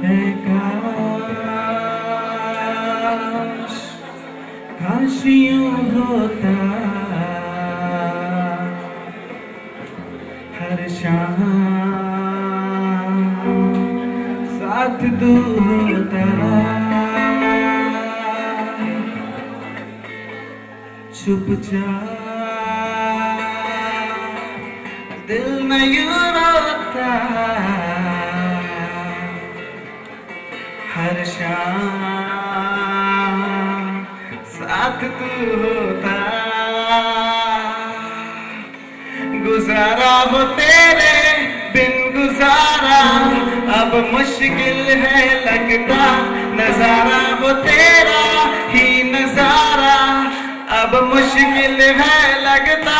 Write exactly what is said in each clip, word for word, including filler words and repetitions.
है काश काश यूं होता हर शाम साथ तू होता चुपचाप दिल में यूं रोता हर शाम साथ तू होता गुजारा वो तेरे बिन गुजारा अब मुश्किल है लगता नजारा वो तेरा ही नजारा अब मुश्किल है लगता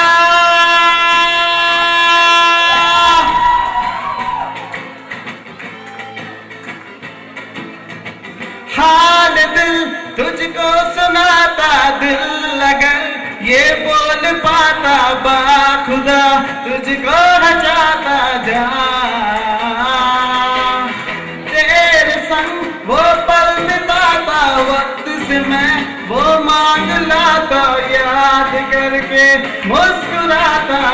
हाल दिल तुझको सुनाता दिल अगर ये बोल पाता बाखुदा तुझको हटाता जा तेरे संग वो पल बिताता वक्त से मैं वो मांग लाता याद करके मुस्कुराता